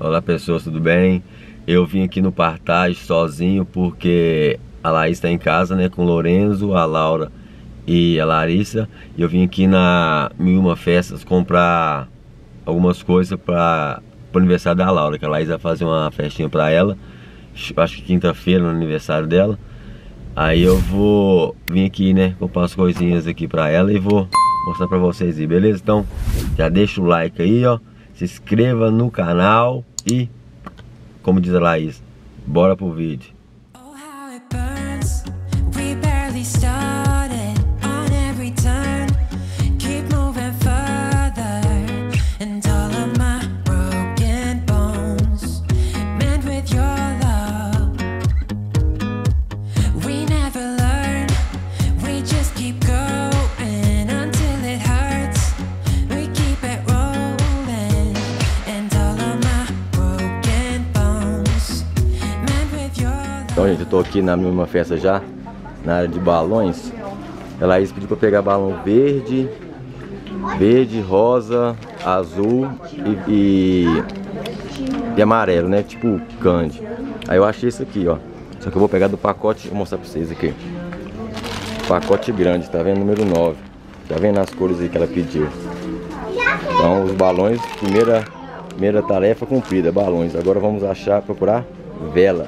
Olá pessoas, tudo bem? Eu vim aqui no Partage sozinho porque a Laís está em casa, né, com o Lorenzo, a Laura e a Larissa. E eu vim aqui na Mil Uma Festas comprar algumas coisas para o aniversário da Laura, que a Laís vai fazer uma festinha para ela, acho que quinta-feira, no aniversário dela. Aí eu vou vir aqui, né, comprar umas coisinhas aqui para ela e vou mostrar para vocês aí, beleza? Então já deixa o like aí, ó, se inscreva no canal e, como diz a Laís, bora pro vídeo. Então, gente, eu tô aqui na Uma Festa já, na área de balões. A Laís pediu pra pegar balão verde, rosa, azul e amarelo, né? Tipo candy. Aí eu achei isso aqui, ó. Só que eu vou pegar do pacote, vou mostrar pra vocês aqui. Pacote grande, tá vendo? Número 9. Tá vendo as cores aí que ela pediu? Então, os balões, primeira tarefa cumprida, balões. Agora vamos procurar vela.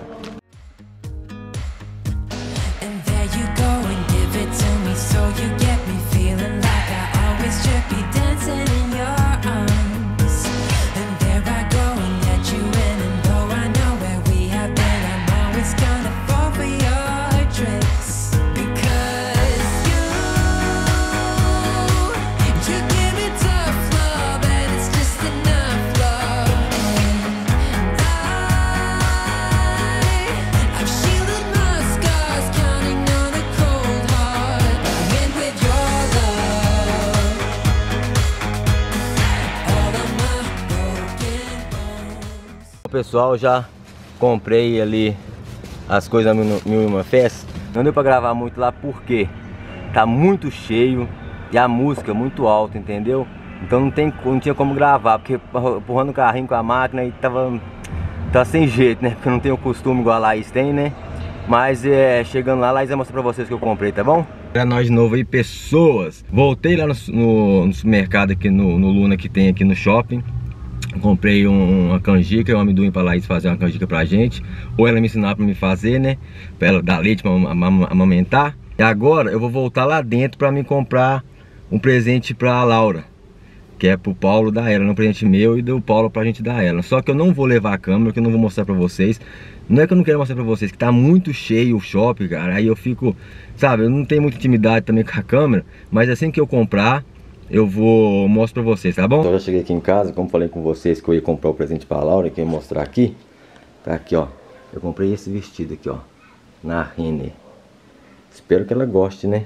Pessoal, já comprei ali as coisas da Mil Uma Festa. Não deu pra gravar muito lá porque tá muito cheio e a música é muito alta, entendeu? Então não tinha como gravar, porque empurrando o carrinho com a máquina e tava sem jeito, né? Porque eu não tenho costume igual a Laís tem, né? Mas chegando lá, a Laís vai mostrar pra vocês o que eu comprei, tá bom? Pra nós de novo aí, pessoas. Voltei lá no supermercado aqui no Luna, que tem aqui no shopping. Comprei uma canjica, um amendoim pra Laís fazer uma canjica pra gente. Ou ela me ensinar pra me fazer, né? Pra ela dar leite pra amamentar. E agora eu vou voltar lá dentro pra me comprar um presente pra Laura, que é pro Paulo dar ela, um presente meu e do Paulo pra gente dar ela. Só que eu não vou levar a câmera, que eu não vou mostrar pra vocês. Não é que eu não quero mostrar pra vocês, que tá muito cheio o shopping, cara. Aí eu fico, sabe, eu não tenho muita intimidade também com a câmera. Mas assim que eu comprar, eu vou mostrar pra vocês, tá bom? Então eu já cheguei aqui em casa, como falei com vocês que eu ia comprar o presente pra Laura, que eu ia mostrar aqui. Tá aqui, ó. Eu comprei esse vestido aqui, ó, na Renner. Espero que ela goste, né?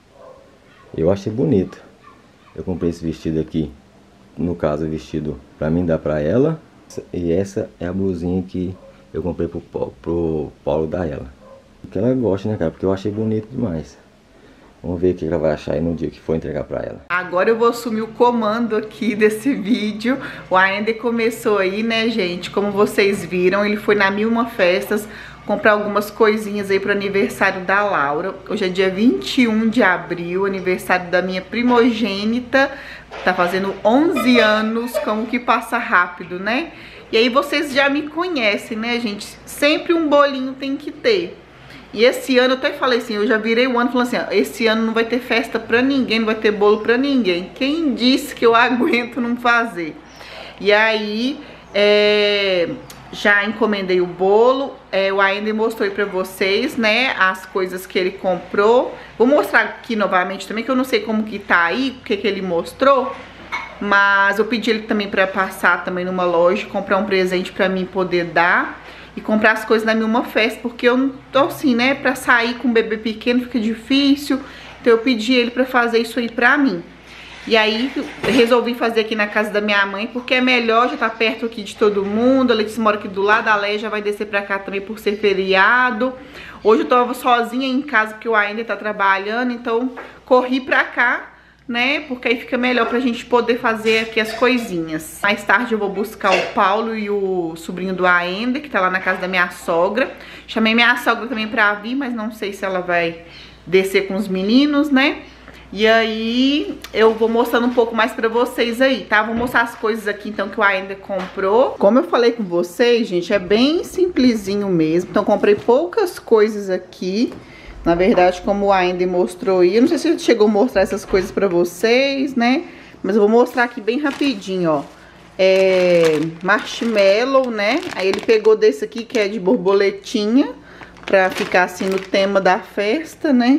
Eu achei bonito. Eu comprei esse vestido aqui, no caso, o vestido pra mim dar pra ela. E essa é a blusinha que eu comprei pro Paulo dar ela. Que ela goste, né, cara? Porque eu achei bonito demais. Vamos ver o que ela vai achar aí no dia que for entregar pra ela. Agora eu vou assumir o comando aqui desse vídeo. O Aender começou aí, né, gente? Como vocês viram, ele foi na Mil Uma Festas comprar algumas coisinhas aí pro aniversário da Laura. Hoje é dia 21 de abril, aniversário da minha primogênita. Tá fazendo 11 anos, como que passa rápido, né? E aí vocês já me conhecem, né, gente? Sempre um bolinho tem que ter. E esse ano, eu até falei assim, eu já virei o ano falando assim, ó, esse ano não vai ter festa pra ninguém, não vai ter bolo pra ninguém. Quem disse que eu aguento não fazer? E aí, já encomendei o bolo, o Aender mostrou aí pra vocês, né, as coisas que ele comprou. Vou mostrar aqui novamente também, que eu não sei como que tá aí, o que ele mostrou. Mas eu pedi ele também pra passar também numa loja, comprar um presente pra mim poder dar. E comprar as coisas na Mil Uma Festa, porque eu não tô assim, né, pra sair com um bebê pequeno fica difícil. Então eu pedi ele pra fazer isso aí pra mim. E aí resolvi fazer aqui na casa da minha mãe, porque é melhor, já tá perto aqui de todo mundo. A Letícia mora aqui do lado, a Leia já vai descer pra cá também por ser feriado. Hoje eu tava sozinha em casa porque o Aender tá trabalhando, então corri pra cá, né? Porque aí fica melhor pra gente poder fazer aqui as coisinhas. Mais tarde eu vou buscar o Paulo e o sobrinho do Aender, que tá lá na casa da minha sogra. Chamei minha sogra também pra vir, mas não sei se ela vai descer com os meninos, né? E aí eu vou mostrando um pouco mais pra vocês aí, tá? Vou mostrar as coisas aqui então que o Aender comprou. Como eu falei com vocês, gente, é bem simplesinho mesmo. Então comprei poucas coisas aqui. Na verdade, como o Aender mostrou aí, eu não sei se ele chegou a mostrar essas coisas pra vocês, né? Mas eu vou mostrar aqui bem rapidinho, ó. Marshmallow, né? Aí ele pegou desse aqui que é de borboletinha, pra ficar assim no tema da festa, né?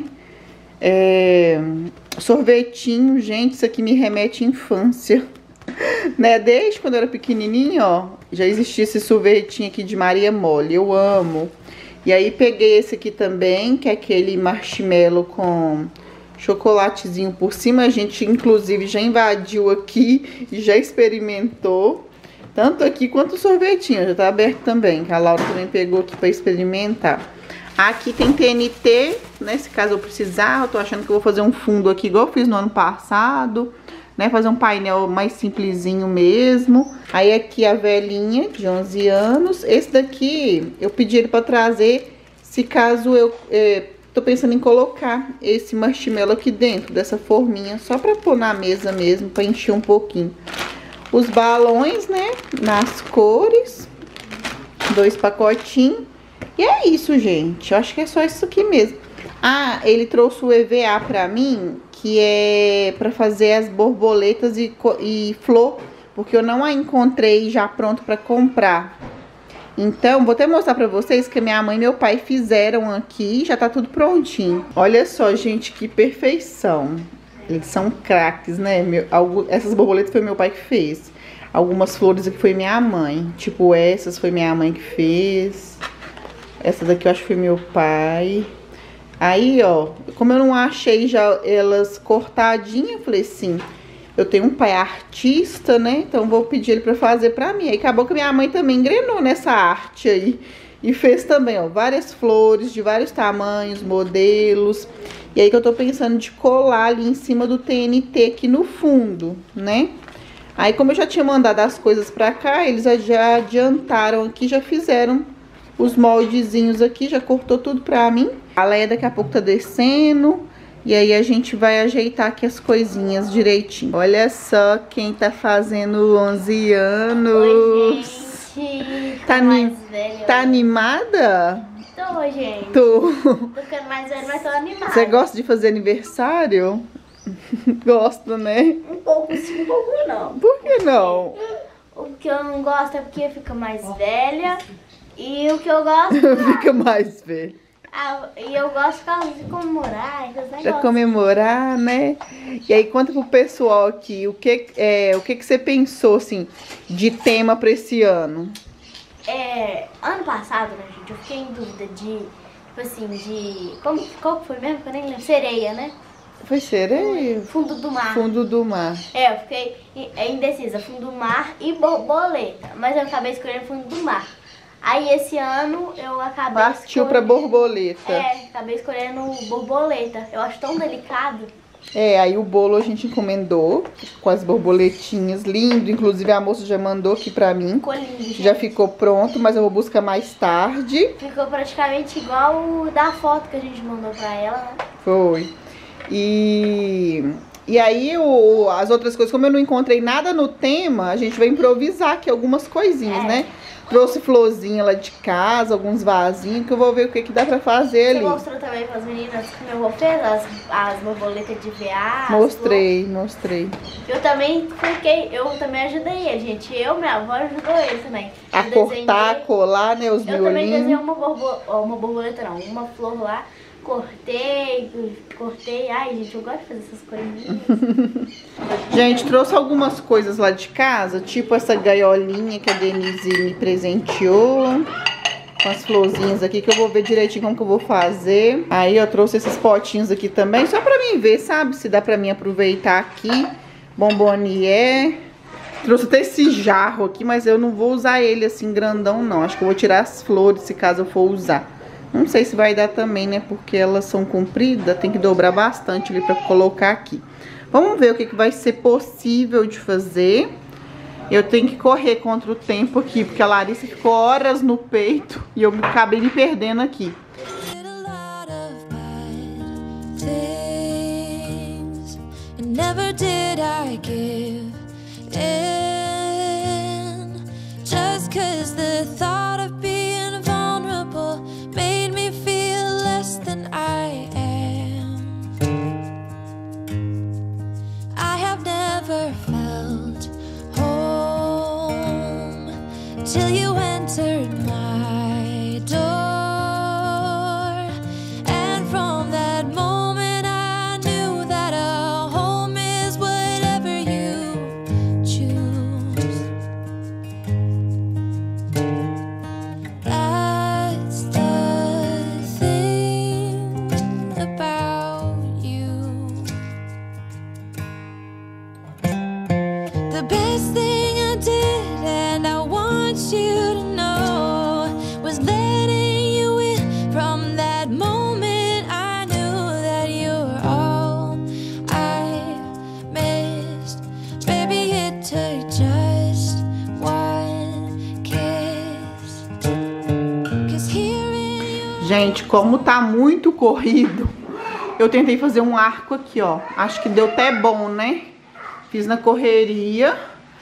Sorvetinho, gente, isso aqui me remete à infância, né? Desde quando eu era pequenininho, ó, já existia esse sorvetinho aqui de Maria Mole, eu amo. E aí peguei esse aqui também, que é aquele marshmallow com chocolatezinho por cima. A gente, inclusive, já invadiu aqui e já experimentou. Tanto aqui quanto o sorvetinho, já tá aberto também, que a Laura também pegou aqui pra experimentar. Aqui tem TNT, nesse caso eu precisar, eu tô achando que eu vou fazer um fundo aqui igual eu fiz no ano passado, né, fazer um painel mais simplesinho mesmo. Aí aqui a velhinha de 11 anos, esse daqui eu pedi ele pra trazer, se caso eu tô pensando em colocar esse marshmallow aqui dentro dessa forminha, só pra pôr na mesa mesmo, pra encher um pouquinho. Os balões, né, nas cores, 2 pacotinhos. E é isso, gente. Eu acho que é só isso aqui mesmo. Ah, ele trouxe o EVA pra mim, que é pra fazer as borboletas e flor, porque eu não a encontrei já pronto pra comprar. Então, vou até mostrar pra vocês que minha mãe e meu pai fizeram aqui, já tá tudo prontinho. Olha só, gente, que perfeição. Eles são craques, né? Essas borboletas foi meu pai que fez. Algumas flores aqui foi minha mãe. Tipo, essas foi minha mãe que fez. Essa daqui eu acho que foi meu pai. Aí, ó, como eu não achei já elas cortadinhas, eu falei assim, eu tenho um pai artista, né? Então vou pedir ele pra fazer pra mim. Aí acabou que minha mãe também engrenou nessa arte aí. E fez também, ó, várias flores de vários tamanhos, modelos. E aí que eu tô pensando de colar ali em cima do TNT aqui no fundo, né? Aí como eu já tinha mandado as coisas pra cá, eles já adiantaram aqui, já fizeram os moldezinhos aqui, já cortou tudo pra mim. A Leia daqui a pouco tá descendo. E aí a gente vai ajeitar aqui as coisinhas direitinho. Olha só quem tá fazendo 11 anos. Oi, gente. Tá animada? Tô, gente. Tô. Tô ficando mais velha, mas tô animada. Você gosta de fazer aniversário? Gosto, né? Um pouco sim, um pouco não. Por que não? O que eu não gosto é porque fica mais velha. E o que eu gosto... Fica mais velho. E eu gosto de comemorar, esses negócios. Pra comemorar, né? E aí, conta pro pessoal aqui, o que você pensou, assim, de tema pra esse ano? Ano passado, né, gente, eu fiquei em dúvida de, tipo assim, qual que foi mesmo? Que eu nem lembro. Sereia, né? Foi sereia? Fundo do mar. Fundo do mar. Eu fiquei indecisa, fundo do mar e borboleta. Mas eu acabei escolhendo fundo do mar. Aí esse ano eu acabei Partiu pra borboleta. Acabei escolhendo borboleta. Eu acho tão delicado. Aí o bolo a gente encomendou com as borboletinhas, lindo. Inclusive a moça já mandou aqui pra mim. Ficou lindo, gente. Já ficou pronto, mas eu vou buscar mais tarde. Ficou praticamente igual o da foto que a gente mandou pra ela, né? Foi. E aí as outras coisas, como eu não encontrei nada no tema, a gente vai improvisar aqui algumas coisinhas, né? Trouxe florzinha lá de casa, alguns vasinhos, que eu vou ver o que dá pra fazer ali. Você mostrou também pras meninas que meu avô fez as borboletas de VA? Mostrei. Eu também ajudei ele, gente. Minha avó ajudou ele também. A cortar, colar, né, os miolinhos. Eu também desenhei uma borboleta, não, uma flor lá. Cortei. Ai, gente, eu gosto de fazer essas coisinhas. Gente, trouxe algumas coisas lá de casa, tipo essa gaiolinha que a Denise me presenteou, com as florzinhas aqui, que eu vou ver direitinho como que eu vou fazer. Aí eu trouxe esses potinhos aqui também, só pra mim ver, sabe, se dá pra mim aproveitar aqui. Bombonier. Trouxe até esse jarro aqui, mas eu não vou usar ele assim grandão não, acho que eu vou tirar as flores se caso eu for usar. Não sei se vai dar também, né? Porque elas são compridas, tem que dobrar bastante ali pra colocar aqui. Vamos ver o que vai ser possível de fazer. Eu tenho que correr contra o tempo aqui, porque a Larissa ficou horas no peito e eu acabei me perdendo aqui. Till you entered my door, and from that moment I knew that a home is whatever you choose. That's the thing about you. The best thing I did, and I want you to know, was letting you in. From that moment I knew that you were all I missed. Baby, it took just one kiss. 'Cause hearing you... Gente, como tá muito corrido, eu tentei fazer um arco aqui, ó. Acho que deu até bom, né? Fiz na correria.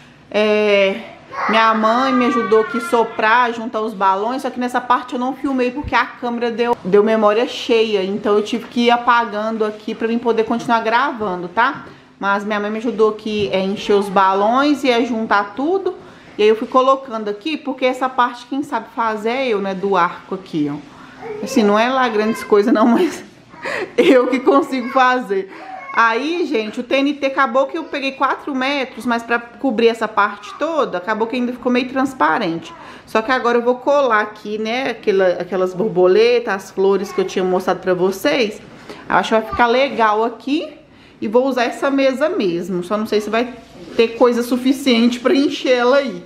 Minha mãe me ajudou aqui a soprar, juntar os balões. Só que nessa parte eu não filmei porque a câmera deu memória cheia. Então eu tive que ir apagando aqui pra mim poder continuar gravando, tá? Mas minha mãe me ajudou aqui a encher os balões e a juntar tudo. E aí eu fui colocando aqui, porque essa parte quem sabe fazer é eu, né? Do arco aqui, ó. Assim, não é lá grandes coisas não, mas eu que consigo fazer. Aí, gente, o TNT acabou que eu peguei 4 metros, mas pra cobrir essa parte toda, acabou que ainda ficou meio transparente. Só que agora eu vou colar aqui, né, aquelas borboletas, as flores que eu tinha mostrado pra vocês. Eu acho que vai ficar legal aqui e vou usar essa mesa mesmo. Só não sei se vai ter coisa suficiente pra encher ela aí.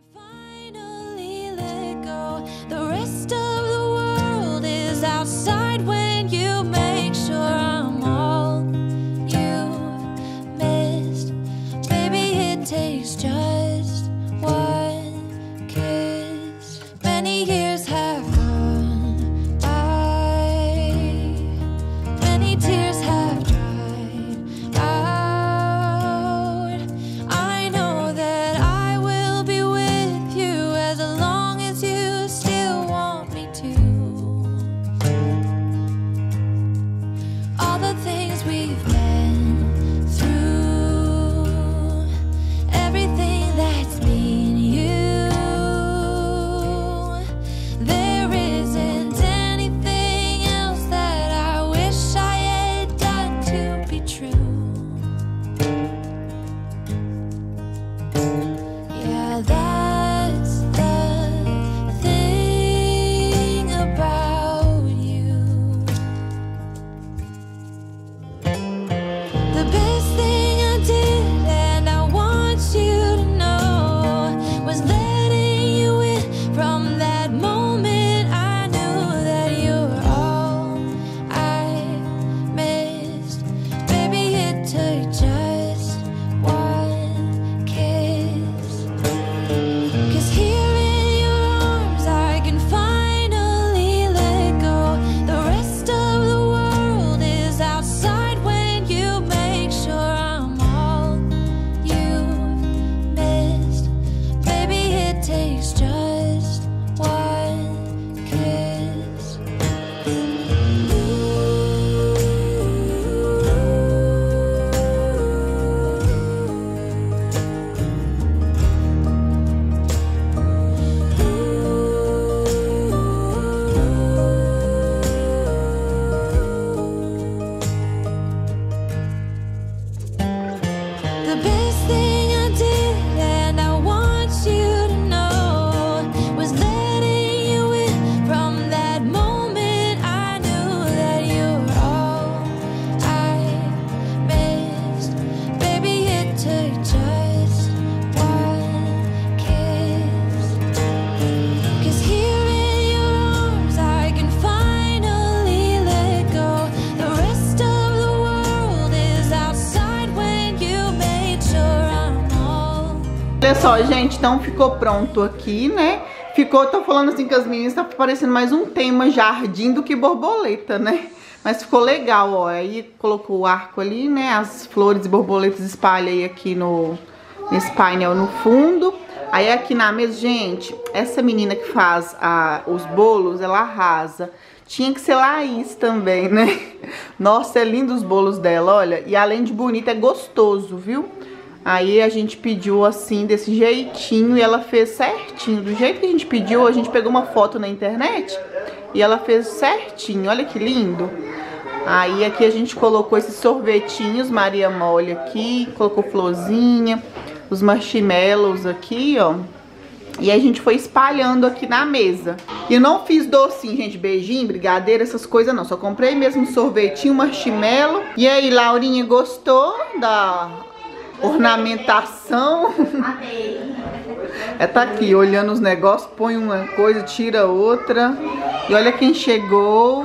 Takes just one kiss. Many years have gone by, many tears have dried out. I know that I will be with you as long as you still want me to. All the things we've been through, everything that's been you, só, gente, então ficou pronto aqui, né? Tô falando assim com as meninas, tá parecendo mais um tema jardim do que borboleta, né? Mas ficou legal, ó. Aí colocou o arco ali, né? As flores e borboletas espalhei aqui nesse painel no fundo. Aí aqui na mesa, gente, essa menina que faz os bolos, ela arrasa. Tinha que ser Laís também, né? Nossa, é lindo os bolos dela, olha. E além de bonito, é gostoso, viu? Aí a gente pediu assim, desse jeitinho, e ela fez certinho. Do jeito que a gente pediu, a gente pegou uma foto na internet e ela fez certinho. Olha que lindo. Aí aqui a gente colocou esses sorvetinhos Maria Mole aqui, colocou florzinha, os marshmallows aqui, ó. E aí a gente foi espalhando aqui na mesa. E eu não fiz docinho, gente, beijinho, brigadeiro, essas coisas não. Só comprei mesmo sorvetinho, marshmallow. E aí, Laurinha, gostou da ornamentação? Amei. Tá aqui, olhando os negócios, põe uma coisa, tira outra. E olha quem chegou.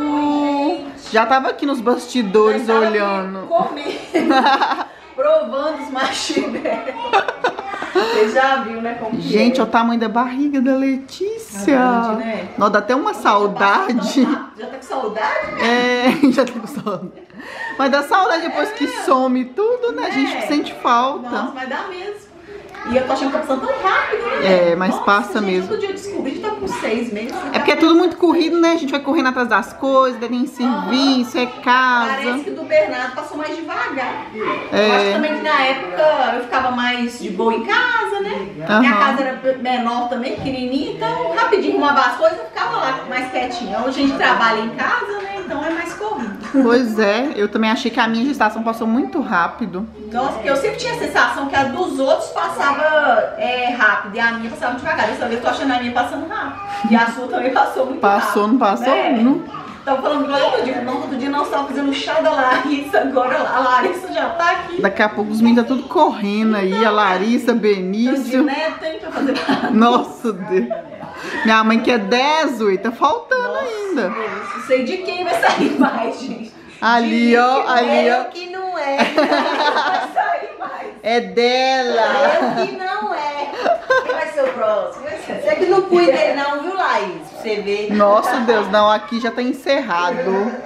Já tava aqui nos bastidores olhando. Comendo, provando os marshmallows. Você já viu, né? Como gente, olha o tamanho da barriga da Letícia. Grande, né? Não, dá até uma saudade. Já tá com saudade? É, já tá com saudade. Mas dá saudade depois que some tudo, né? A gente sente falta. Nossa, mas dá mesmo. E eu tô achando que tá passando tão rápido, né? É, mas nossa, passa gente, mesmo. Todo dia eu descobri que tá com 6 meses. É porque é tudo muito corrido, né? A gente vai correndo atrás das coisas, daí tem serviço, é casa. Parece que do Bernardo passou mais devagar. É. Eu acho também que na época eu ficava mais de boa em casa, né? Minha casa era menor também, pequenininha, então rapidinho arrumava as coisas e ficava lá mais quietinha. Hoje a gente trabalha em casa, né? Então é mais corrido. Pois é, eu também achei que a minha gestação passou muito rápido. Nossa, porque eu sempre tinha a sensação que a dos outros passava rápido e a minha passava devagar. Dessa vez eu tô achando a minha passando rápido. E a sua também passou muito rápido. Passou, não passou? Né? Não. Tava falando igual outro dia. Não, outro dia não, você tava fazendo o chá da Larissa, agora a Larissa já tá aqui. Daqui a pouco os meninos tá tudo correndo aí, a Larissa, Benício. Neto, hein, pra fazer nada. Nossa Deus. Minha mãe quer 10, ui, tá faltando ainda. Não sei de quem vai sair mais, gente. Ali, ó, ali, ó. Eu que não é. Vai sair mais. É dela. Eu que não é. Quem vai ser o próximo? Você que não cuida dele não, viu, Laís? Você vê. Nossa Deus, não, aqui já tá encerrado.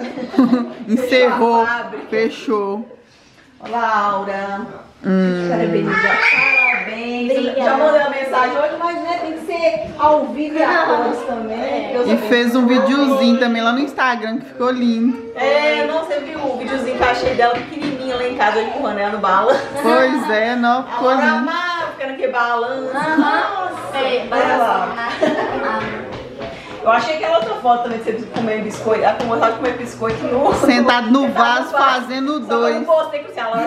Encerrou, fechou. Laura, parabenizar. Parabéns. Já mandei uma mensagem hoje, mas né, tem que ser ao vivo e a cores também. E fez um videozinho também lá no Instagram que ficou lindo. É, não, você viu o videozinho que eu achei dela pequenininha lá em casa, eu empurrando ela no balanço. Pois é, não, ficou lindo. Amar, ficando aqui balanço. Nossa, É, olha lá. Eu achei aquela outra foto também de você comer biscoito, a vontade de comer biscoito no... Sentado no vaso fazendo Só que eu dois. não postei com ela,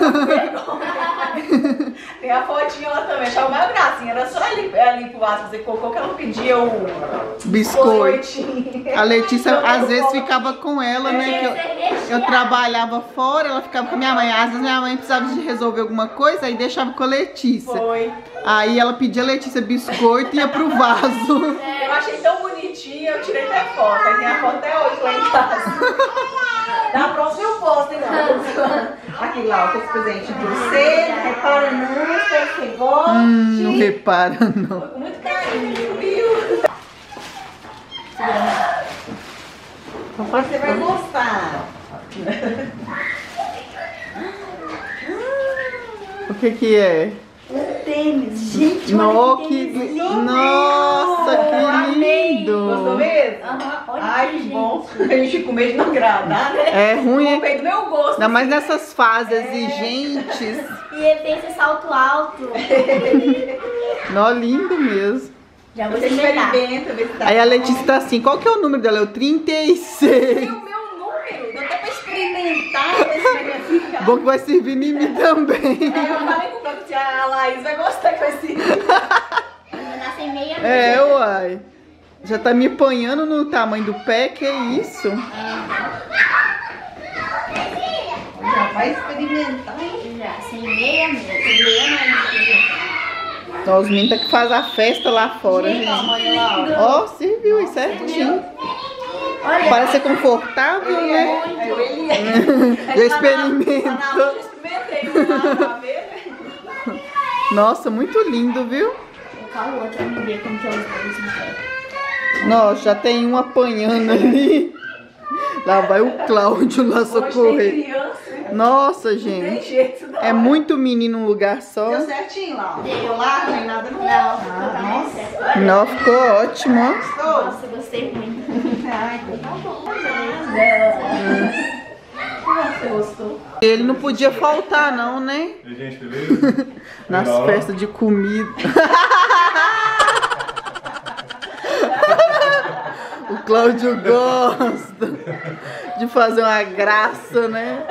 tem a fotinha lá também, achava mais gracinha, era só ali pro vaso fazer cocô que ela não pedia o Biscoito. biscoitinho. A Letícia às vezes ficava com ela, né? Que eu trabalhava fora, ela ficava com a minha mãe. Às vezes minha mãe precisava de resolver alguma coisa, aí deixava com a Letícia. Foi. Aí ela pedia a Letícia biscoito e ia pro vaso. Eu achei tão bonitinha, eu tirei até foto, aí tem a foto até hoje lá em casa. Da próxima eu posto, hein, não. Aqui, Laura, esse presente de você, não repara não, espero que você goste. Não repara, não. Com muito carinho, viu? Você vai gostar. O que é? Tênis, gente, No, olha que... tênis lindo. Nossa, que lindo! Gostou mesmo? Olha Ai, aqui, que gente. bom. A gente com medo de não agradar, né? É ruim, hein? Do meu gosto. Ainda mais nessas fases exigentes. E ele tem esse salto alto. Nó, lindo mesmo. Já vou Você experimentar. experimenta, vê se tá. Aí a Letícia tá assim, qual que é o número dela? É o 36. O meu número, deu até pra experimentar, ver se vai ficar. Bom que vai servir em mim também. Aí eu falei com o Caco que a Laís vai gostar que vai ser. Ainda nasce em meia É, uai. Já tá me apanhando no tamanho do pé, que é isso? Já vai experimentar. Já, sem meia mesmo. Meia mais. Ó, os meninos tá que faz a festa lá fora, gente. Ó, serviu aí certinho. Olha, Parece ser confortável, né? Já experimento. Já experimentei, pra ver. Nossa, muito lindo, viu? colocar o outro pra me ver como que é os dois no pé. Nossa, já tem um apanhando ali. Lá vai o Cláudio lá socorrer. Nossa, gente. É muito menino num lugar só. Deu certinho lá. Deu lá, nem nada não. Não, ficou também certo. Não, ficou ótimo, ó. Nossa, gostei muito. Ai, tá bom. Você gostou? Ele não podia faltar não, né? Gente, beleza? Nas festas de comida. O Cláudio gosta de fazer uma graça, né?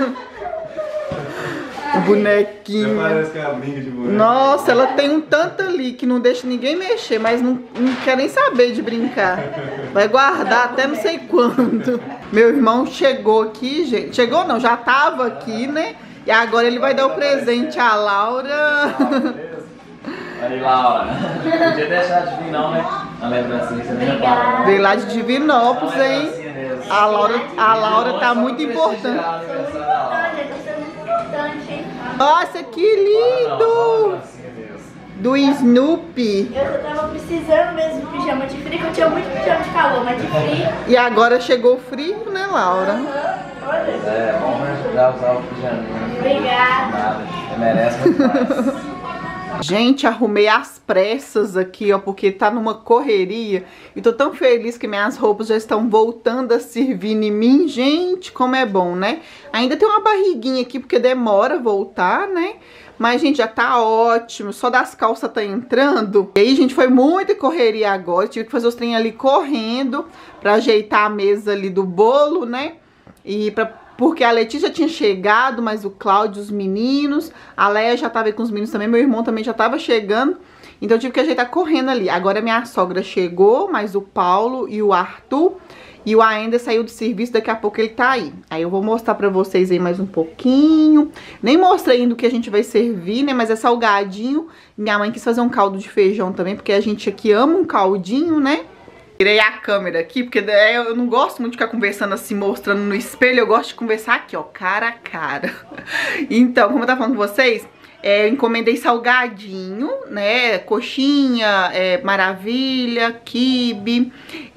O bonequinho. Parece que é a brinca de boneco. Nossa, ela tem um tanto ali que não deixa ninguém mexer, mas não quer nem saber de brincar. Vai guardar até não sei quando. Meu irmão chegou aqui, gente. Chegou não, já tava aqui, né? E agora ele vai dar o presente à Laura. Aí, Laura. Não podia deixar de vir não, né? A lembrancinha, você nem repara. Veio lá de Divinópolis, hein? A Laura tá muito importante. Nossa, que lindo! Do Snoopy. Eu tava precisando mesmo de pijama de frio, porque eu tinha muito pijama de calor, mas de frio. E agora chegou o frio, né, Laura? É, bom, né? Já usar o pijaminha. Obrigada. Nada, você merece muito mais. Gente, arrumei às pressas aqui, ó, porque tá numa correria. E tô tão feliz que minhas roupas já estão voltando a servir em mim. Gente, como é bom, né? Ainda tem uma barriguinha aqui, porque demora voltar, né? Mas, gente, já tá ótimo. Só das calças tá entrando. E aí, gente, foi muita correria agora. Tive que fazer os trem ali correndo pra ajeitar a mesa ali do bolo, né? E porque a Letícia tinha chegado, mas o Cláudio, os meninos, a Leia já tava aí com os meninos também, meu irmão também já tava chegando, então eu tive que ajeitar correndo ali. Agora minha sogra chegou, mas o Paulo e o Arthur e o Aender saiu do serviço, daqui a pouco ele tá aí. Aí eu vou mostrar pra vocês aí mais um pouquinho. Nem mostrei ainda o que a gente vai servir, né, mas é salgadinho. Minha mãe quis fazer um caldo de feijão também, porque a gente aqui ama um caldinho, né? Tirei a câmera aqui, porque eu não gosto muito de ficar conversando assim, mostrando no espelho. Eu gosto de conversar aqui, ó, cara a cara. Então, como eu tava falando com vocês, eu encomendei salgadinho, né, coxinha, maravilha, quibe.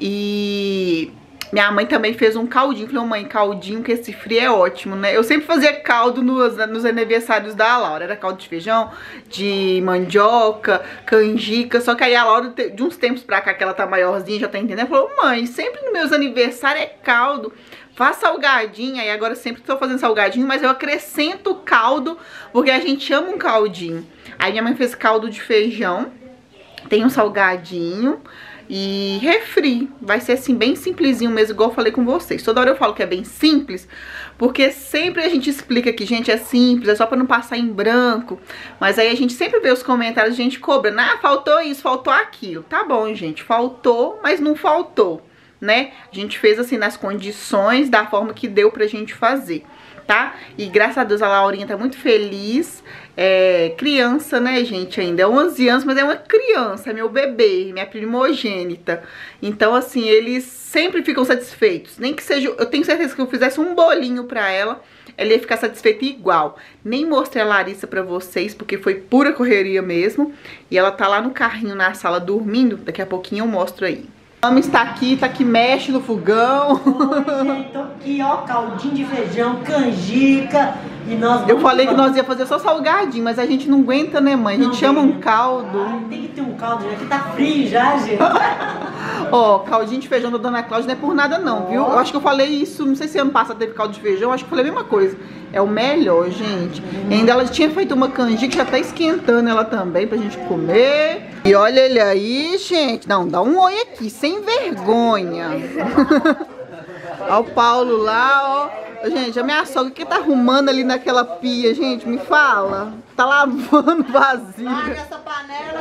E minha mãe também fez um caldinho. Falei, mãe, caldinho, que esse frio é ótimo, né? Eu sempre fazia caldo nos aniversários da Laura. Era caldo de feijão, de mandioca, canjica. Só que aí a Laura, de uns tempos pra cá, que ela tá maiorzinha, já tá entendendo, falou, mãe, sempre nos meus aniversários é caldo. Faz salgadinho. Aí agora sempre tô fazendo salgadinho, mas eu acrescento caldo, porque a gente ama um caldinho. Aí minha mãe fez caldo de feijão. Tem um salgadinho. E refri, vai ser assim bem simplesinho mesmo, igual eu falei com vocês. Toda hora eu falo que é bem simples, porque sempre a gente explica que, gente, é simples, é só pra não passar em branco. Mas aí a gente sempre vê os comentários, a gente cobra, ah, faltou isso, faltou aquilo. Tá bom, gente, faltou, mas não faltou, né? A gente fez assim nas condições, da forma que deu pra gente fazer, tá? E graças a Deus a Laurinha tá muito feliz. Criança, né, gente, ainda é 11 anos, mas é uma criança, é meu bebê, minha primogênita. Então, assim, eles sempre ficam satisfeitos. Nem que seja, eu tenho certeza que eu fizesse um bolinho pra ela, ela ia ficar satisfeita igual. Nem mostrei a Larissa pra vocês, porque foi pura correria mesmo. E ela tá lá no carrinho na sala dormindo, daqui a pouquinho eu mostro aí. A Mami está aqui, mexe no fogão. Oi, gente, tô aqui, ó, caldinho de feijão, canjica. E nós eu falei que nós ia fazer só salgadinho, mas a gente não aguenta, né, mãe? A gente chama um caldo. Ai, tem que ter um caldo, gente. Aqui tá frio já, gente. Ó, caldinho de feijão da Dona Cláudia não é por nada não, viu? Eu acho que eu falei isso, não sei se ano passado teve caldo de feijão, acho que eu falei a mesma coisa. É o melhor, gente. E ainda ela tinha feito uma canjica que já tá esquentando ela também pra gente comer. E olha ele aí, gente. Não, dá um oi aqui, sem vergonha. Ó o Paulo lá, ó. Gente, a minha sogra que tá arrumando ali naquela pia, gente, me fala. Tá lavando vasilha. Larga essa panela,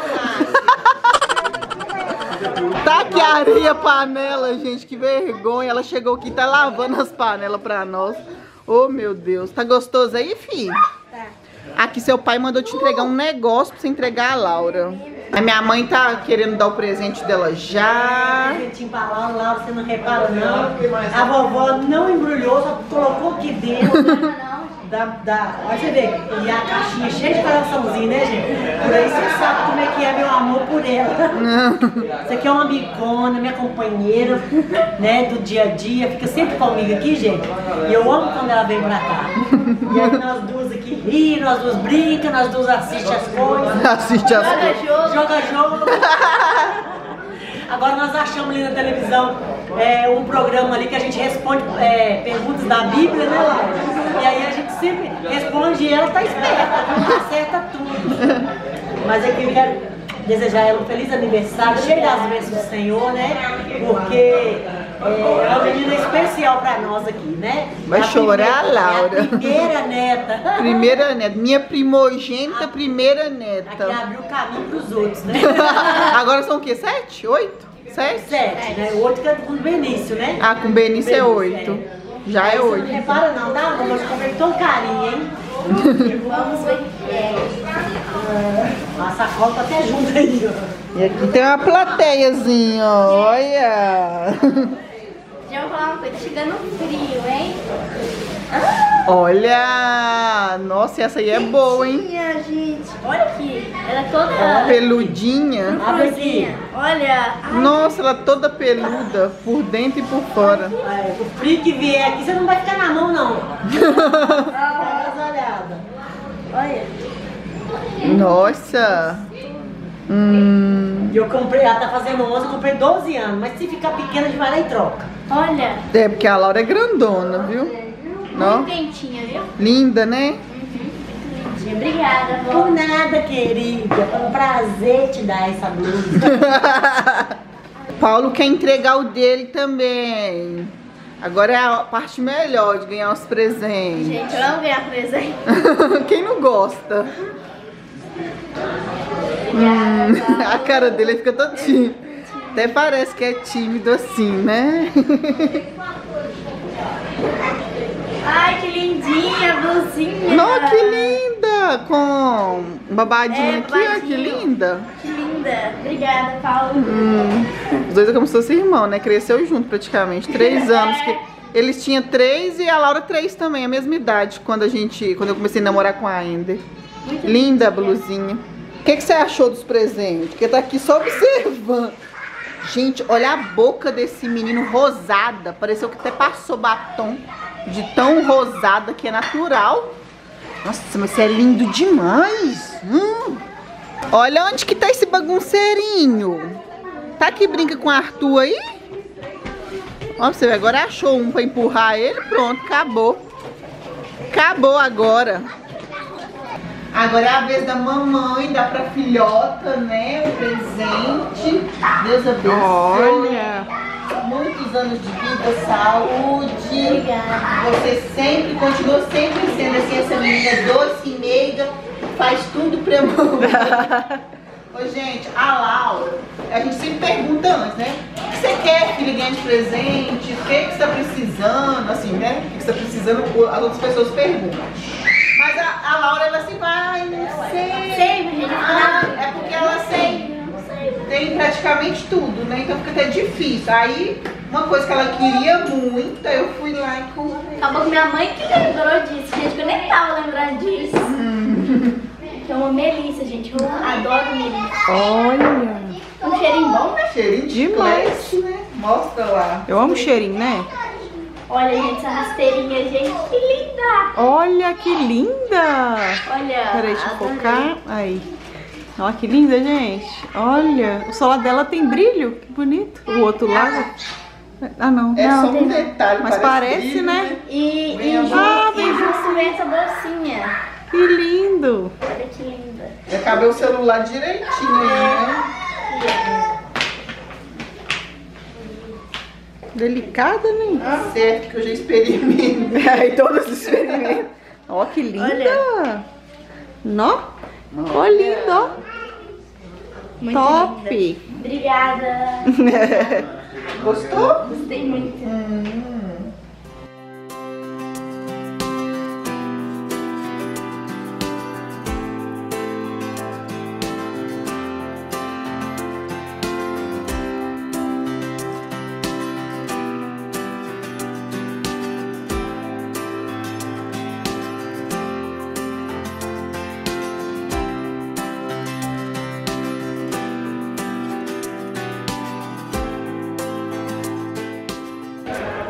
Tá aqui a areia, panela, gente, que vergonha. Ela chegou aqui e tá lavando as panelas pra nós. Oh, meu Deus. Tá gostoso aí, filho? Tá. Aqui seu pai mandou te entregar um negócio pra você entregar a Laura. A minha mãe tá querendo dar o presente dela já. A gente embalando lá, você não repara não. A vovó não embrulhou, só colocou aqui dentro. Olha você vê, e a caixinha cheia de coraçãozinho, né, gente? Por aí você sabe como é que é meu amor por ela. Isso aqui é uma amigona, minha companheira, né, do dia a dia, fica sempre comigo aqui, gente. E eu amo quando ela vem pra cá. E aí nós duas aqui ri, nós duas brincamos, nós duas assistimos as coisas. Assiste as coisas. Joga jogo. Agora nós achamos ali na televisão um programa ali que a gente responde perguntas da Bíblia, né, Laura? E aí a gente sempre responde e ela tá esperta, acerta tudo. Mas aqui eu quero desejar ela um feliz aniversário, cheio das bênçãos do Senhor, né? Porque é uma menina especial pra nós aqui, né? Vai chorar, Laura. É a primeira neta. Primeira neta, minha primogênita primeira Aqui neta. abriu o caminho pros outros, né? Agora são o quê? 7? 8? 7? 7, né? O outro que é com o Benício, né? Ah, com o Benício é 8. Já é Você não 8. repara não, tá? Eu te comprei com carinho, hein? Vamos ver. A sacola tá até junto aí, ó. E aqui tem uma plateiazinha, ó. Olha. Já vou falar uma coisa, tá chegando frio, hein? Olha. Nossa, essa aí é boa, hein? Minha gente, olha aqui. Ela é toda Peludinha. Abre aqui. Olha. Nossa, ela é toda peluda, por dentro e por fora. O frio que vier aqui, você não vai ficar na mão, não. Dá umas olhadas. Olha. Nossa. E eu comprei, ela tá fazendo 11, eu comprei 12 anos. Mas se ficar pequena, a gente vai lá e troca. Olha. É, porque a Laura é grandona, viu? Não? Muito quentinha, viu? Linda, né? Quentinha. Obrigada, vó. Por nada, querida. Foi um prazer te dar essa blusa. Paulo quer entregar o dele também. Agora é a parte melhor de ganhar os presentes. Gente, eu amo ganhar presente. Quem não gosta? A cara dele fica todo tímido. Até parece que é tímido assim, né? Ai, que lindinha a blusinha. Nossa, que linda! Com um babadinho aqui, ó, que linda. Que linda. Obrigada, Paulo. Os dois é como se fosse irmão, né? Cresceu junto praticamente. 3 anos. Que eles tinham 3 e a Laura 3 também, a mesma idade quando eu comecei a namorar com a Ender. Linda a blusinha. O que você achou dos presentes? Porque tá aqui só observando. Gente, olha a boca desse menino rosada. Pareceu que até passou batom de tão rosada que é natural. Nossa, mas você é lindo demais. Olha onde que tá esse bagunceirinho. Tá que brinca com o Arthur aí? Ó, você vê, agora achou um pra empurrar ele. Pronto, acabou. Acabou agora. Agora é a vez da mamãe, dar pra filhota, né? O presente. Deus abençoe. Olha. Muitos anos de vida, saúde. Obrigada. Você sempre, continua sempre sendo assim, essa menina doce e meiga, faz tudo pra mão. Ô, gente, a Laura, a gente sempre pergunta antes, né? O que você quer, filha, ganhar de presente? O que você tá precisando? Assim, né? O que você tá precisando? As outras pessoas perguntam. Mas a Laura, ela assim, vai, não sei. Sempre, gente. É porque ela tem praticamente tudo, né? Então fica até difícil. Aí, uma coisa que ela queria muito, eu fui lá e comprei. Acabou que minha mãe que lembrou disso, gente, que eu nem tava lembrando disso. Que é uma melissa, gente. Eu adoro melissa. Olha. Um cheirinho bom, né? Cheirinho Demais. chiclete, né? Mostra lá. Eu amo cheirinho, né? Olha, gente, essa rasteirinha, gente, que linda! Olha que linda! Olha. Peraí, deixa eu adorei. focar. Aí. Olha que linda, gente. Olha, o celular dela tem brilho. Que bonito. O outro lado. Ah, não. É Não. só um detalhe. Mas parece, brilho, né? E Vem a justo vem essa bolsinha. Que lindo. Olha que linda. Já cabeu o celular direitinho aí, né? Delicada, né? Tá certo que eu já experimento. Aí todos os experimentos. Ó, que linda. Olha. Nó. Ó, lindo, ó. Muito Top. linda. Obrigada. Gostou? Gostei muito.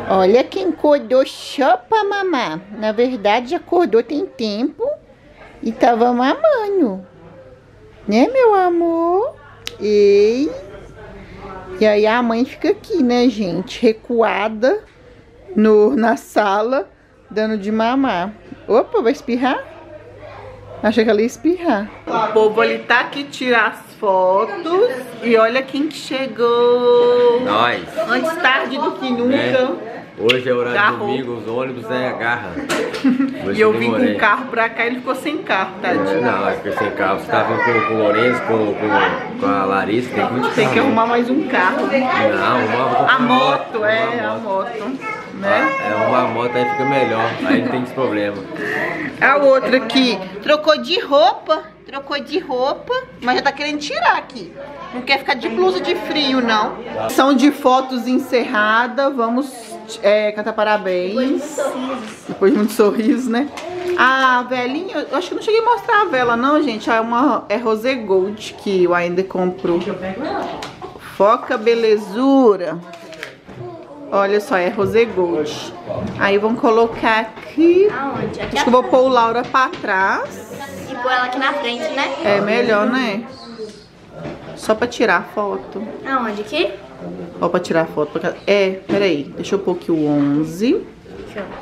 Olha quem acordou só pra mamar. Na verdade, acordou tem tempo e tava mamando. Né, meu amor? Ei. E aí a mãe fica aqui, né, gente? Recuada na sala, dando de mamar. Opa, vai espirrar? Achei que ela ia espirrar. O povo ali tá aqui tirar as fotos. E olha quem que chegou. Nós. Antes tarde do que nunca. Hoje é horário Garrou. de domingo, os ônibus agarram. E eu vim com o carro pra cá e ele ficou sem carro, tadinho. Não, eu fiquei sem carro. Você tava com o Lourenço, com a Larissa, tem muito Tem que arrumar mais um carro. Não, A moto, a moto, né? Arrumar a moto aí fica melhor, aí não tem esse problema. A outra aqui trocou de roupa, mas já tá querendo tirar aqui. Não quer ficar de blusa de frio, não. São de fotos encerrada, vamos cantar parabéns. Depois de muitos sorrisos, né? A velinha, eu acho que eu não cheguei a mostrar a vela não, gente. É Rosé Gold que eu ainda comprou. Foca belezura. Olha só, é Rosé Gold. Aí vamos colocar aqui. Aonde? Aqui Acho que eu vou pôr o Laura pra trás. e pôr ela aqui na frente, né? É melhor, né? Só pra tirar a foto. Aonde? Aqui? Ó, pra tirar a foto. Peraí. Deixa eu pôr aqui o 11. Deixa eu...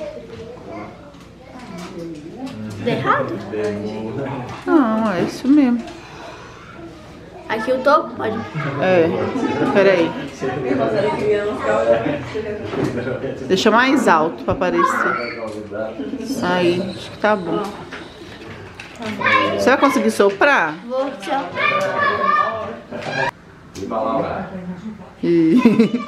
Deu errado? Não, é isso mesmo. Aqui o topo? Pode. Peraí. Deixa mais alto pra aparecer. Aí, acho que tá bom. Você vai conseguir soprar? Vou só. Ih.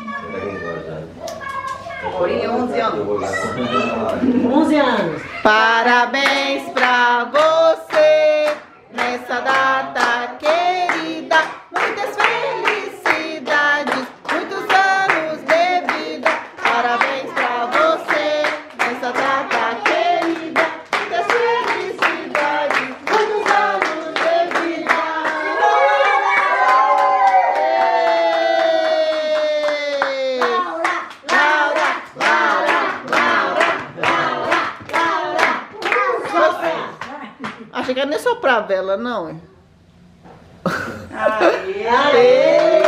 11 anos. Parabéns pra você nessa data querida. Muitas felicidades, muitos anos de vida. Parabéns pra você nessa data querida. Muitas felicidades, muitos anos de vida. Achei que era nem soprar a vela, não. Aê!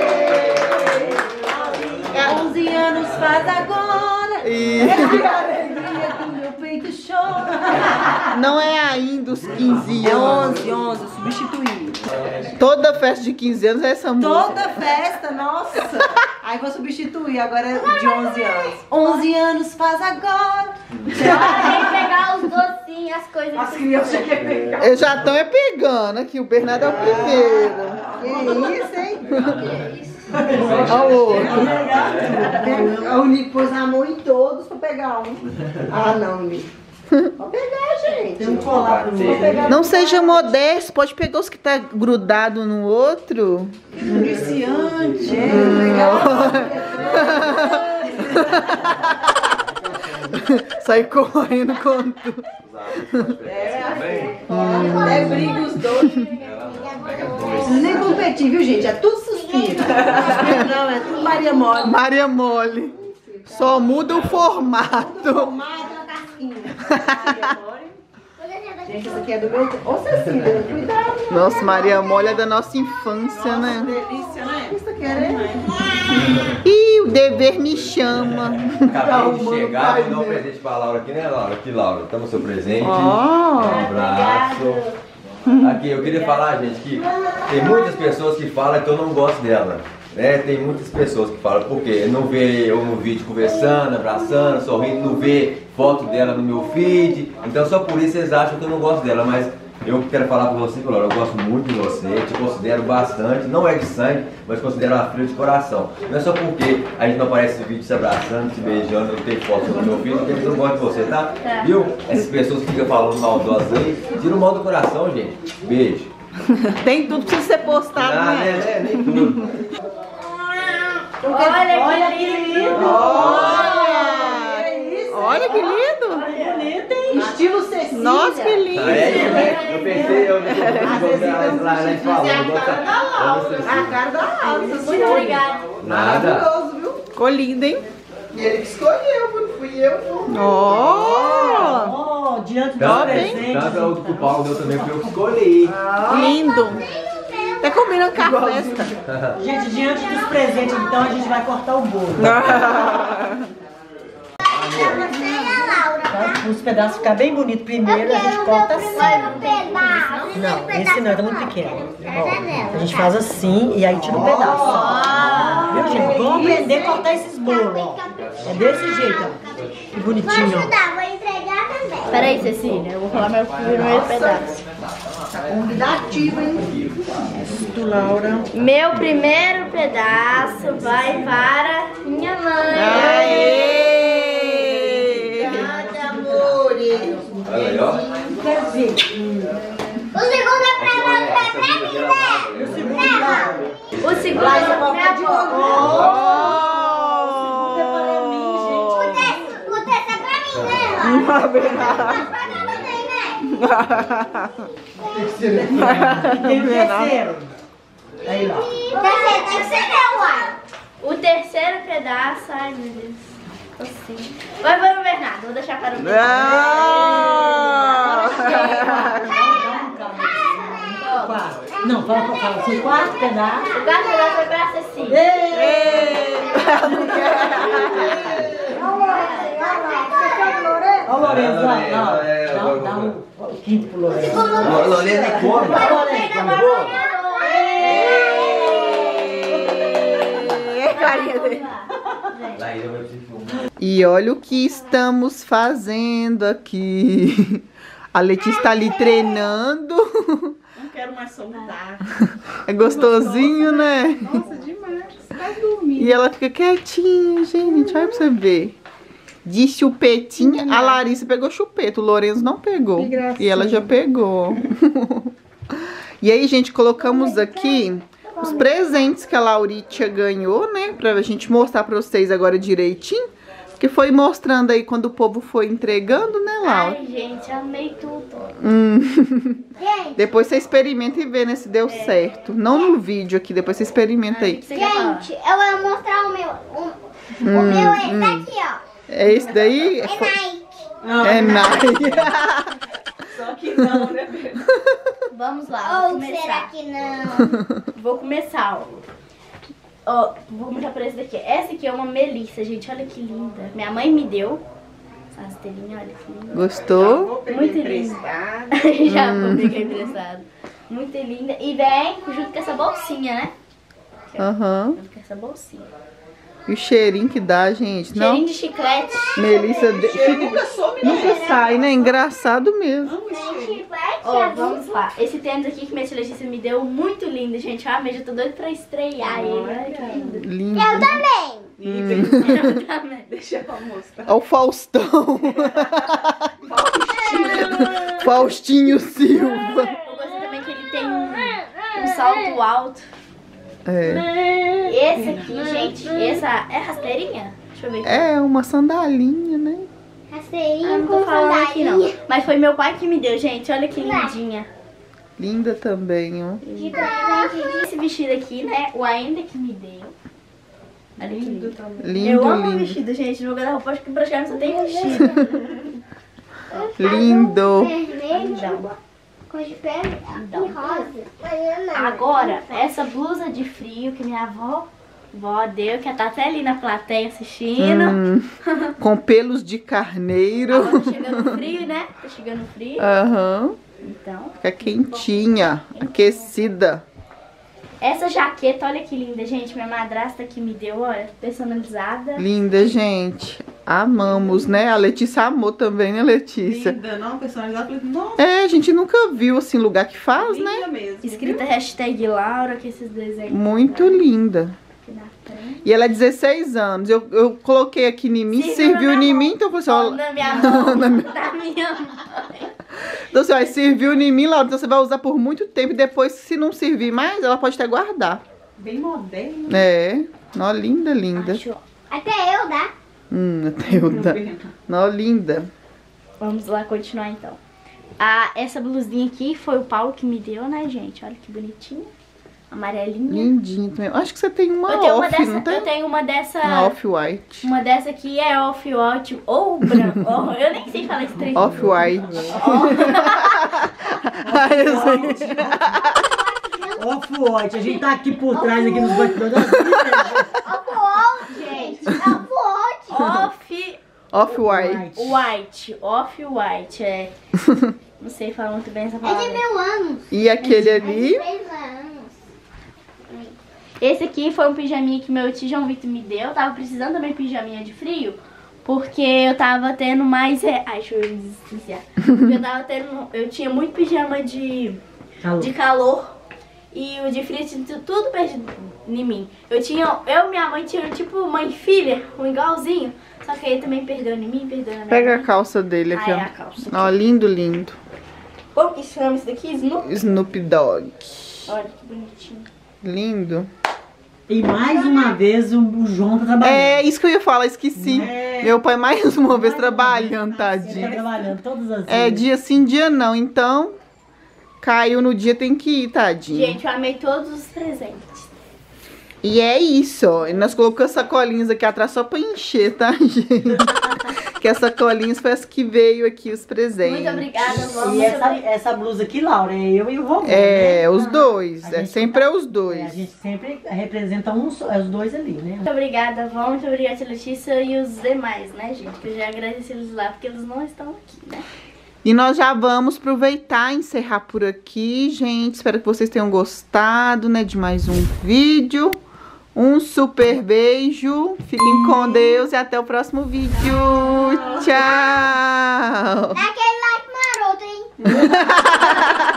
11 anos faz agora. E... A alegria do meu peito chora. Não é ainda os 15 É anos. 11, eu substituí. Toda festa de 15 anos é essa música. Toda festa, nossa. Aí vou substituir, agora é de 11 anos. 11 anos faz agora. Tem que pegar os docinhos, as coisas. As crianças querem pegar. Eles já estão pegando aqui. O Bernardo é o primeiro. Que isso, hein? Olha o outro. A Unique pôs a mão em todos pra pegar um. Ah, não, Unique. Vou pegar, gente. Tem um colar pro meu. Não seja modesto. Pode pegar os que tá grudado no outro. Viciante. Sai correndo com tudo. É briga os dois. Vocês nem competir, viu, gente? É tudo suspiro. Não, é tudo Maria Mole. Maria Mole. Só muda o formato. Gente, isso aqui é do meu... Ô, Cecília, cuidado. Nossa, Maria Mole é da nossa infância, né? Delícia, né? O que você quer? Ih, o dever me chama. Acabei de chegar, vou dar um presente pra Laura aqui, né, Laura? Aqui, Laura, toma o seu presente. Ó. Um abraço. Aqui, eu queria falar, gente, que tem muitas pessoas que falam que eu não gosto dela. Né? Tem muitas pessoas que falam, porque não vê eu no vídeo conversando, abraçando, sorrindo, não vê foto dela no meu feed. Então só por isso vocês acham que eu não gosto dela, mas eu quero falar pra você, Laura, eu gosto muito de você, te considero bastante, não é de sangue, mas considero uma filha de coração. Não é só porque a gente não aparece no vídeo se abraçando, se beijando, não tem foto no meu filho, porque eles não gostam de você, tá? Viu? Essas pessoas que ficam falando maldosas aí, tira o mal do coração, gente. Beijo. Tem tudo pra ser postado, Ah, né? nem tudo. Olha que lindo! Olha que lindo! Bonito, hein? Estilo Cecília. Nossa, que lindo! Eu pensei, eu lá falando. A cara da Laura. Muito obrigada. Nada. Maravilhoso, viu? Ficou lindo, hein? E ele que escolheu, não fui eu. Ó, Diante do Tanto presente. é o que o Paulo deu também, foi eu que escolhi. lindo. Até combina com a festa. Gente, diante dos presentes, então, a gente vai cortar o bolo. Para os pedaços ficar bem bonito primeiro, a gente corta assim. Não, esse não, tá muito pequeno. Ó, a gente faz assim e aí tira um pedaço. Viu, gente? Vamos aprender a cortar esses bolos, ó. É desse jeito, ó. Que bonitinho, ó. Vou entregar também. Peraí, Cecília, eu vou falar meu primeiro pedaço. Convidativo, hein? Tu, Laura. Meu primeiro pedaço vai para minha mãe. Aê! Amores! Olha aí, ó. O segundo é pra mim, né? O segundo, Laura. O segundo é pra minha avó. O terceiro é pra mim, né? Tem o terceiro. Aí, ó. O terceiro tem que ser meu, uai. O terceiro pedaço, ai meu Deus. Assim. Vai para o Bernardo, vou deixar para o Bernardo. Não, fala, são 4 pedaços. O quarto pedaço vai para a Cecília. Ó, Lourenço, dá o quinto pro Lourenço. Lorena come. E olha o que estamos fazendo aqui. A Letícia está ali treinando. Não quero mais soltar. É gostosinho, né? Nossa, demais. Vai dormir. E ela fica quietinha, gente. Olha pra você ver. De chupetinha. A Larissa pegou chupeta, o Lourenço não pegou. E ela já pegou. E aí, gente, colocamos aqui os presentes que a Lauritia ganhou, né? Pra gente mostrar pra vocês agora direitinho. Que foi mostrando aí quando o povo foi entregando, né, Laura? Ai, gente, amei tudo. Depois você experimenta e vê, né, se deu certo. Não no vídeo aqui, depois você experimenta aí. Gente, eu vou mostrar o meu. O meu é esse aqui, ó. É esse daí? É Nike. É Nike. Só que não, né? Vamos lá, vou começar. Será que não? Vou começar, ó, vou mostrar pra esse daqui. Essa aqui é uma melissa, gente, olha que linda. Minha mãe me deu. Essa rasteirinha, olha que linda. Gostou? Muito linda. Já vou pegar emprestado. Muito linda. E vem junto com essa bolsinha, né? Aham. Junto com essa bolsinha. E o cheirinho que dá, gente. Cheirinho Não? de chiclete. Melissa, nunca sai, né? Engraçado mesmo. Ó, vamos lá. Esse tênis aqui que minha tia Letícia me deu, muito lindo, gente. Ah, mas eu tô doida pra estrear ele. Olha que lindo. Lindo. Eu também. Eu também. Deixa eu mostrar. Olha o Faustão. Faustinho Silva. Eu gostei também que ele tem um salto alto. É. Esse aqui, gente, essa é rasteirinha? Deixa eu ver aqui. É uma sandalinha, né? Rasteirinha não tô falando aqui não. Mas foi meu pai que me deu, gente. Olha que lindinha. Linda também, ó. Esse vestido aqui, né? O ainda que me deu. Olha que lindo. Lindo, Eu amo lindo. vestido, gente. No meu guarda-roupa acho que praticamente só tem vestido. Lindo. Cor de pele e rosa. Agora, essa blusa de frio que minha avó deu, que tá até ali na plateia assistindo. Com pelos de carneiro. Agora tá chegando frio, né? Tá chegando frio. Aham. Então. Fica quentinha, aquecida. Essa jaqueta, olha que linda, gente. Minha madrasta que me deu, olha, personalizada. Linda, gente. Amamos, né? A Letícia amou também, né, Letícia? Linda, não, personalizada. Falei, nossa, É, a gente nunca viu, assim, lugar que faz, né? linda mesmo. Escrita hashtag Laura, que esses desenhos. Muito linda. Aqui na frente. E ela é 16 anos. Eu coloquei aqui em mim, serviu em mim, então eu falei assim, ó. Na minha mão, da minha mãe. Então, assim, ó, serviu em mim, Laura, então você vai usar por muito tempo e depois, se não servir mais, ela pode até guardar. Bem moderno. É. Nó, linda, linda. Acho. Até eu, dá. Até eu dá. Nó, linda. Vamos lá continuar então. Essa blusinha aqui foi o Paulo que me deu, né, gente? Olha que bonitinha. Amarelinha. Lindinho também. Acho que você tem uma Eu tenho uma off, dessa, não tem? eu tenho uma dessa. Uma off-white. Uma dessa aqui é off-white ou branco. Eu nem sei falar esse trem. Off-white. Off-white, a gente tá aqui por trás, aqui nos bastidores. Off-white, gente. Off-white. Off-white. White. Off-white, é. Não sei falar muito bem essa palavra. É de 1000 anos. E aquele ali? 3 anos. Esse aqui foi um pijaminha que meu tio João Vitor me deu. Eu tava precisando também de pijaminha de frio. Porque eu tava tendo mais... Ai, deixa eu desligar. Eu tinha muito pijama de calor. E o de frio tinha tudo perdido em mim. Eu e minha mãe tinham tipo mãe e filha, um igualzinho. Só que aí também perdeu em mim, perdeu na minha Pega mãe. a calça dele aqui, Ah, ó. é a calça. Ó, lindo, lindo. Como que chama isso daqui? Snoopy? Snoop Dogg. Olha que bonitinho. Lindo. E mais uma vez o João tá trabalhando. É, isso que eu ia falar, esqueci. É. Meu pai mais uma vez trabalhando, Ele tá tadinho. trabalhando todas as É, vezes. dia sim, dia não. Então, caiu no dia, tem que ir, tadinho. Gente, eu amei todos os presentes. E é isso, ó. E nós colocamos sacolinhas aqui atrás só pra encher, tá, gente? Que as sacolinhas foi as que veio aqui, os presentes. Muito obrigada, vó. E essa blusa aqui, Laura, é eu e o vovô, É, né? os dois. A É, gente sempre é os A dois. gente sempre representa os dois ali, né? Muito obrigada, vó. Muito obrigada, tia Letícia e os demais, né, gente? Que eu já agradeci eles lá, porque eles não estão aqui, né? E nós já vamos aproveitar e encerrar por aqui, gente. Espero que vocês tenham gostado, né, de mais um vídeo. Um super beijo. Fiquem com Deus e até o próximo vídeo. Tchau! Dá aquele like maroto, hein?